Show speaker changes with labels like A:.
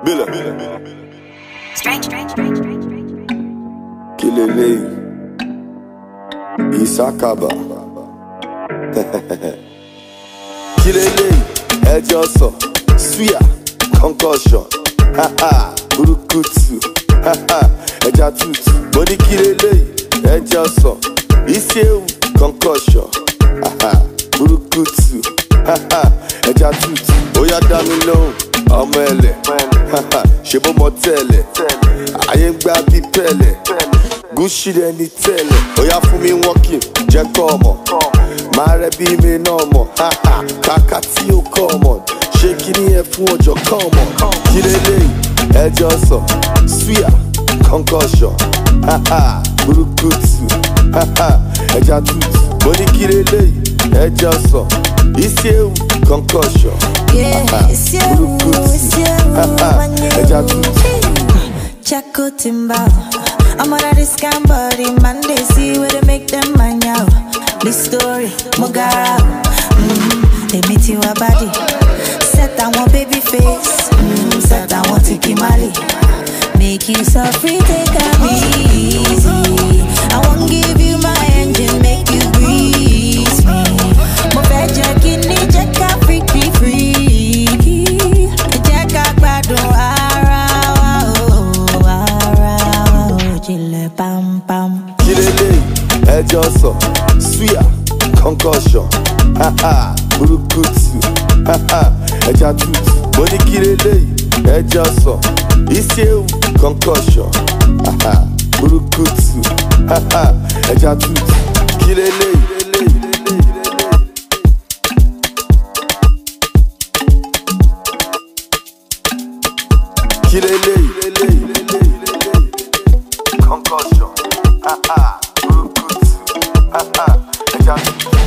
A: Kilele Isakaba Kilele Ejoso Suya Concussion Burukutu Ejatutu Body Kilele Ejoso Iseu Concussion Burukutu Ejatutu Oya dami lohun ọmọ ẹlẹ ṣe bó mọ tẹ́lẹ̀ ayé ń gbá bí pẹ̀lẹ́ gúúsì rẹ ní tẹ́lẹ̀ oya fún mi wọ́n kì í jẹ́ kọ́ ọmọ máa rẹ bí mi náà mọ̀ kàkà tí ó kọ́ ọmọ ṣé kí ni ẹ fún ọjọ́ kọ́ ọmọ kí lélẹ́yìn ẹjọ́ sọ suya concussion burukutu ẹja tútù mo ní kí lélẹ́yìn ẹjọ́ sọ ìṣẹ́wù concussion.
B: Chaco Timbal, I'm out of this scam body, man. They see where they make them man out. This story, Mogara, they meet you a body. Set that one baby face, set that one tiki mali. Make you so free, take a easy. I won't give you my engine, make you breeze me. Mo fẹ́ jẹ́ kí ni jẹ́ ká freaky freaky. Jẹ́ ká gbádùn ara wa o, jílẹ̀ pam pam.
A: Kí lélẹ́yìn ẹjọ́ sọ suya concussion burukutu ẹja tútù mo ní kí lélẹ́yìn ẹjọ́ sọ ìṣẹ́wù concussion burukutu ẹja tútù kí lélẹ́yìn. Kilele, concussion, burukutu,